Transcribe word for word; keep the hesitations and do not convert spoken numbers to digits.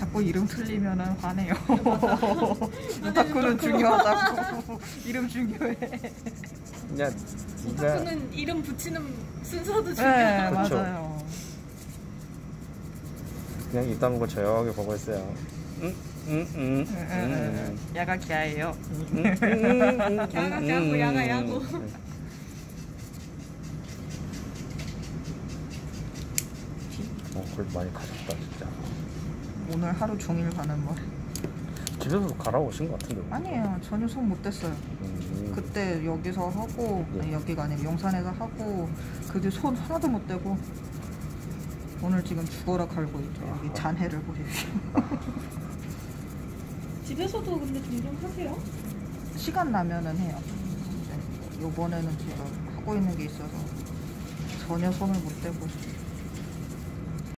자꾸 이름 틀리면은 화내요. 오타쿠는 중요하다고. 이름 중요해. 그냥 오타쿠는 이름 붙이는 순서도 네, 중요하고. 그쵸. 맞아요. 그냥 입 다물고 조용하게 보고 있어요. 응? 응? 응? 응, 응, 응. 야가 기아예요. 야가 야구, 야가 야구. 어, 그래도 많이 가셨다 진짜. 오늘 하루 종일 가는 말. 집에서 갈아오신 것 같은데. 아니에요. 전혀 손 못 댔어요. 음. 그때 여기서 하고, 네. 아니, 여기가 아니고 용산에서 하고, 그 뒤 손 하나도 못 대고, 오늘 지금 죽어라 갈고 있죠. 여기 잔해를 보십시오. 집에서도 근데 종종 하세요? 시간 나면은 해요. 근데 요번에는 지금 하고 있는 게 있어서 전혀 손을 못 대고 있어요.